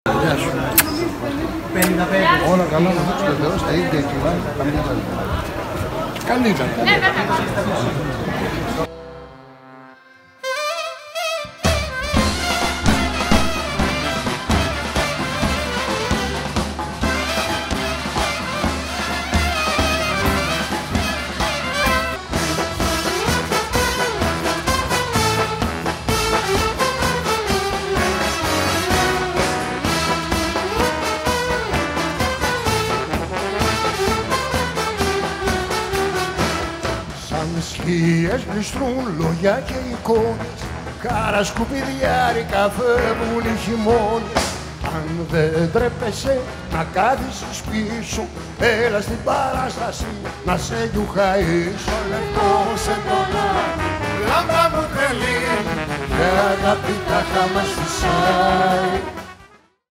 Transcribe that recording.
Γεια σου. 55. Όλα καλά, να δείξουμε ο Θεός, τα ίδια κιλά, καμιά ζαλιά. Καλή ήταν. Σκιές γλιστρούν λόγια και εικόνες, κάρα σκουπιδιάρικα φεύγουν οι χειμώνες. Αν δεν τρέπεσαι να κάθισεις πίσω, έλα στην παράσταση να σε γιουχαίσω. Λεπτό σε τονάκι, λάμπα μου τρελή, και αγάπη τα χάμα σου σάει.